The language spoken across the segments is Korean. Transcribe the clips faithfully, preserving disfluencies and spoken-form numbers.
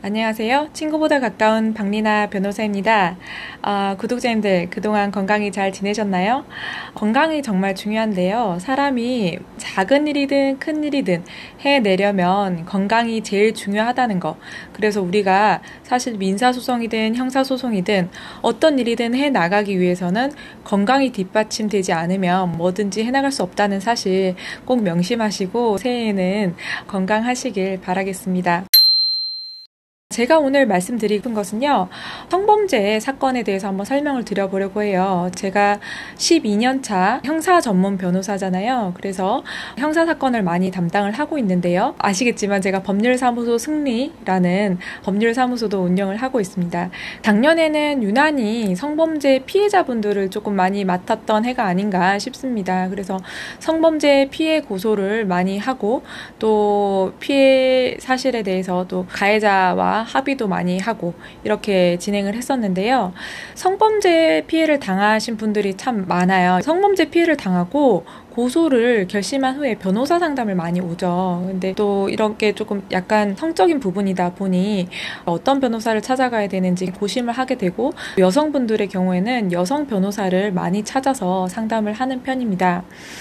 안녕하세요. 친구보다 가까운 박리나 변호사입니다. 어, 구독자님들 그동안 건강히 잘 지내셨나요? 건강이 정말 중요한데요. 사람이 작은 일이든 큰 일이든 해내려면 건강이 제일 중요하다는 거. 그래서 우리가 사실 민사소송이든 형사소송이든 어떤 일이든 해나가기 위해서는 건강이 뒷받침되지 않으면 뭐든지 해나갈 수 없다는 사실 꼭 명심하시고 새해에는 건강하시길 바라겠습니다. 제가 오늘 말씀드리고 싶은 것은요, 성범죄 사건에 대해서 한번 설명을 드려보려고 해요. 제가 십이 년 차 형사 전문 변호사잖아요. 그래서 형사 사건을 많이 담당을 하고 있는데요. 아시겠지만 제가 법률사무소 승리라는 법률사무소도 운영을 하고 있습니다. 작년에는 유난히 성범죄 피해자분들을 조금 많이 맡았던 해가 아닌가 싶습니다. 그래서 성범죄 피해 고소를 많이 하고 또 피해 사실에 대해서 또 가해자와 합의도 많이 하고 이렇게 진행을 했었는데요. 성범죄 피해를 당하신 분들이 참 많아요. 성범죄 피해를 당하고 고소를 결심한 후에 변호사 상담을 많이 오죠. 근데 또 이렇게 조금 약간 성적인 부분이다 보니 어떤 변호사를 찾아가야 되는지 고심을 하게 되고, 여성분들의 경우에는 여성 변호사를 많이 찾아서 상담을 하는 편입니다.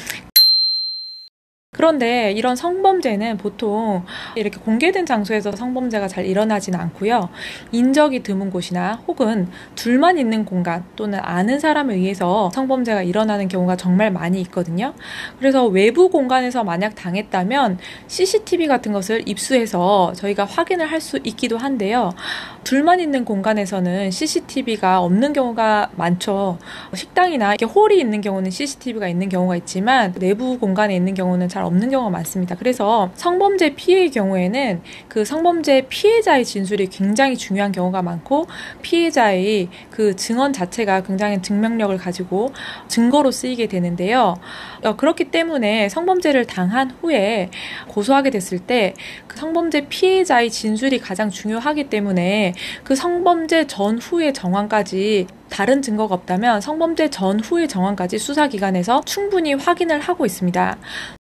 그런데 이런 성범죄는 보통 이렇게 공개된 장소에서 성범죄가 잘 일어나지는 않고요. 인적이 드문 곳이나 혹은 둘만 있는 공간 또는 아는 사람에 의해서 성범죄가 일어나는 경우가 정말 많이 있거든요. 그래서 외부 공간에서 만약 당했다면 씨씨티비 같은 것을 입수해서 저희가 확인을 할 수 있기도 한데요. 둘만 있는 공간에서는 씨씨티비가 없는 경우가 많죠. 식당이나 이렇게 홀이 있는 경우는 씨씨티비가 있는 경우가 있지만 내부 공간에 있는 경우는 잘 없는 경우가 많습니다. 그래서 성범죄 피해의 경우에는 그 성범죄 피해자의 진술이 굉장히 중요한 경우가 많고, 피해자의 그 증언 자체가 굉장히 증명력을 가지고 증거로 쓰이게 되는데요. 어, 그렇기 때문에 성범죄를 당한 후에 고소하게 됐을 때 그 성범죄 피해자의 진술이 가장 중요하기 때문에 그 성범죄 전후의 정황까지 다른 증거가 없다면 성범죄 전후의 정황까지 수사기관에서 충분히 확인을 하고 있습니다.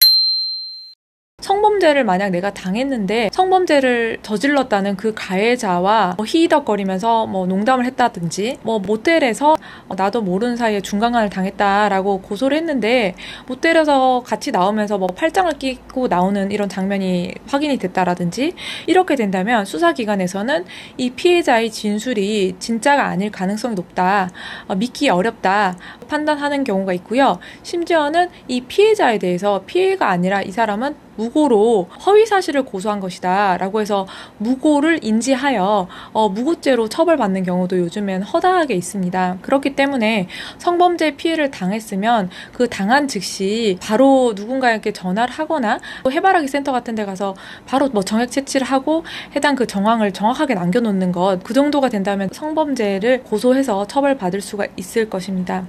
성범죄를 만약 내가 당했는데 성범죄를 저질렀다는 그 가해자와 뭐 히히덕거리면서 뭐 농담을 했다든지, 뭐 모텔에서 나도 모르는 사이에 중간간을 당했다라고 고소를 했는데 모텔에서 같이 나오면서 뭐 팔짱을 끼고 나오는 이런 장면이 확인이 됐다라든지, 이렇게 된다면 수사기관에서는 이 피해자의 진술이 진짜가 아닐 가능성이 높다, 믿기 어렵다 판단하는 경우가 있고요. 심지어는 이 피해자에 대해서 피해가 아니라 이 사람은 무고로 허위사실을 고소한 것이다 라고 해서 무고를 인지하여 어, 무고죄로 처벌받는 경우도 요즘엔 허다하게 있습니다. 그렇기 때문에 성범죄 피해를 당했으면 그 당한 즉시 바로 누군가에게 전화를 하거나 또 해바라기 센터 같은 데 가서 바로 뭐 정액 채취를 하고 해당 그 정황을 정확하게 남겨놓는 것, 그 정도가 된다면 성범죄를 고소해서 처벌받을 수가 있을 것입니다.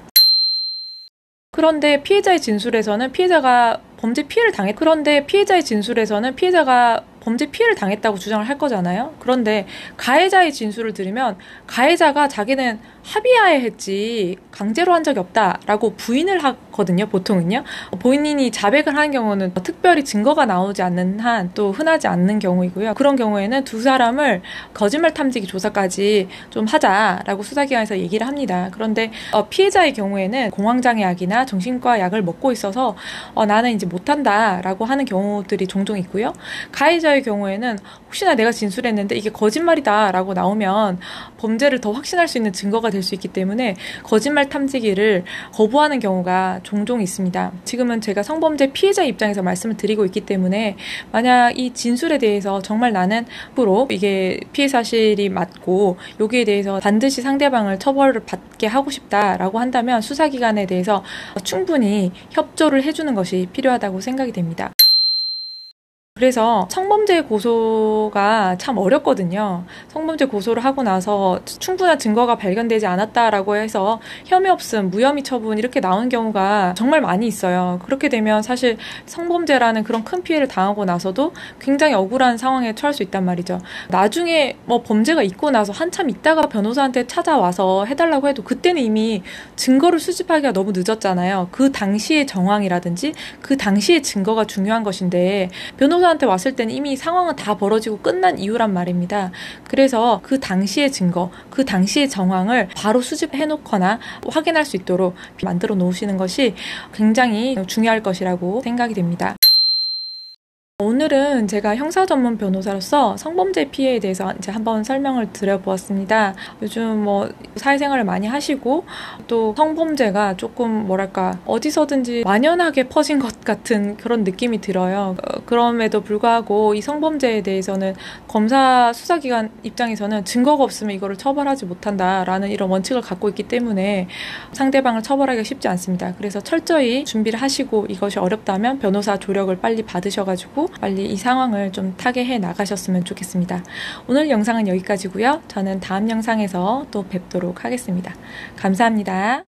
그런데 피해자의 진술에서는 피해자가 범죄 피해를 당했, 그런데 피해자의 진술에서는 피해자가 범죄 피해를 당했다고 주장을 할 거잖아요. 그런데 가해자의 진술을 들으면 가해자가 자기는 합의하에 했지 강제로 한 적이 없다라고 부인을 하거든요. 보통은요. 본인이 자백을 하는 경우는 특별히 증거가 나오지 않는 한 또 흔하지 않는 경우이고요. 그런 경우에는 두 사람을 거짓말 탐지기 조사까지 좀 하자라고 수사기관에서 얘기를 합니다. 그런데 피해자의 경우에는 공황장애약이나 정신과 약을 먹고 있어서 어, 나는 이제 못한다라고 하는 경우들이 종종 있고요. 가해자의 경우에는 혹시나 내가 진술했는데 이게 거짓말이다라고 나오면 범죄를 더 확신할 수 있는 증거가 될 수 있기 때문에 거짓말 탐지기를 거부하는 경우가 종종 있습니다. 지금은 제가 성범죄 피해자 입장에서 말씀을 드리고 있기 때문에 만약 이 진술에 대해서 정말 나는 앞으로 이게 피해 사실이 맞고 여기에 대해서 반드시 상대방을 처벌을 받게 하고 싶다라고 한다면 수사기관에 대해서 충분히 협조를 해주는 것이 필요하다고 생각이 됩니다. 그래서 성범죄 고소가 참 어렵거든요. 성범죄 고소를 하고 나서 충분한 증거가 발견되지 않았다라고 해서 혐의 없음, 무혐의 처분 이렇게 나오는 경우가 정말 많이 있어요. 그렇게 되면 사실 성범죄라는 그런 큰 피해를 당하고 나서도 굉장히 억울한 상황에 처할 수 있단 말이죠. 나중에 뭐 범죄가 있고 나서 한참 있다가 변호사한테 찾아와서 해달라고 해도 그때는 이미 증거를 수집하기가 너무 늦었잖아요. 그 당시의 정황이라든지 그 당시의 증거가 중요한 것인데 변호사 변호사한테 왔을 때는 이미 상황은 다 벌어지고 끝난 이유란 말입니다. 그래서 그 당시의 증거, 그 당시의 정황을 바로 수집해 놓거나 확인할 수 있도록 만들어 놓으시는 것이 굉장히 중요할 것이라고 생각이 됩니다. 오늘은 제가 형사 전문 변호사로서 성범죄 피해에 대해서 이제 한번 설명을 드려보았습니다. 요즘 뭐 사회생활을 많이 하시고 또 성범죄가 조금 뭐랄까 어디서든지 만연하게 퍼진 것 같은 그런 느낌이 들어요. 어, 그럼에도 불구하고 이 성범죄에 대해서는 검사 수사기관 입장에서는 증거가 없으면 이거를 처벌하지 못한다라는 이런 원칙을 갖고 있기 때문에 상대방을 처벌하기가 쉽지 않습니다. 그래서 철저히 준비를 하시고 이것이 어렵다면 변호사 조력을 빨리 받으셔가지고 빨리 이 상황을 좀 타개해 나가셨으면 좋겠습니다. 오늘 영상은 여기까지고요. 저는 다음 영상에서 또 뵙도록 하겠습니다. 감사합니다.